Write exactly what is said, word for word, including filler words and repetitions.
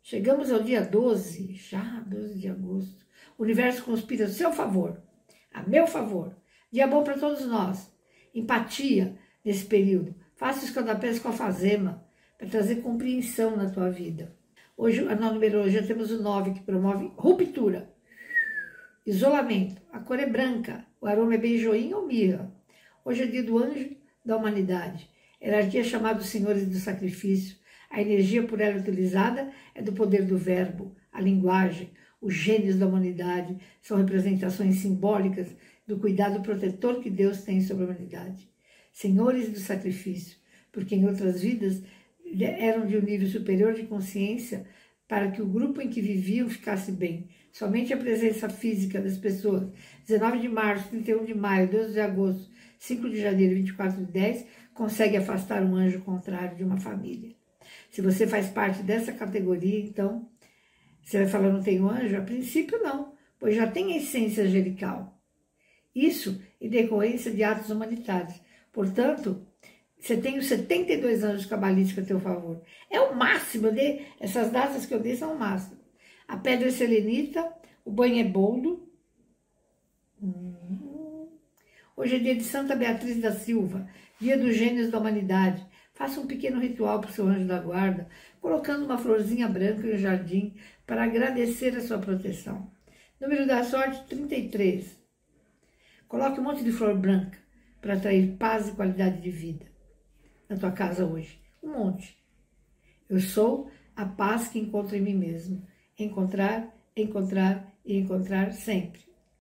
Chegamos ao dia doze, já doze de agosto. O universo conspira a seu favor, a meu favor. Dia bom para todos nós. Empatia nesse período. Faça os canapés com alfazema para trazer compreensão na tua vida. Hoje, na numerologia, temos o nove, que promove ruptura, isolamento. A cor é branca, o aroma é beijoinho ou mirra. Hoje é dia do anjo da humanidade. Hierarquia chamada os senhores do sacrifício. A energia por ela utilizada é do poder do verbo, a linguagem. Os gênios da humanidade são representações simbólicas do cuidado protetor que Deus tem sobre a humanidade. Senhores do sacrifício, porque em outras vidas eram de um nível superior de consciência para que o grupo em que viviam ficasse bem. Somente a presença física das pessoas, dezenove de março, trinta e um de maio, doze de agosto, cinco de janeiro e vinte e quatro de dez, consegue afastar um anjo contrário de uma família. Se você faz parte dessa categoria, então, você vai falar, não tenho anjo? A princípio não, pois já tem a essência angelical. Isso em decorrência de atos humanitários. Portanto, você tem os setenta e dois anjos cabalísticos a teu favor. É o máximo, eu dei, essas datas que eu dei são o máximo. A pedra é selenita, o banho é boldo. Hum. Hoje é dia de Santa Beatriz da Silva, dia dos gênios da humanidade. Faça um pequeno ritual para o seu anjo da guarda, colocando uma florzinha branca no jardim para agradecer a sua proteção. Número da sorte, trinta e três. Coloque um monte de flor branca para atrair paz e qualidade de vida na tua casa hoje. Um monte. Eu sou a paz que encontro em mim mesmo. Encontrar, encontrar e encontrar sempre.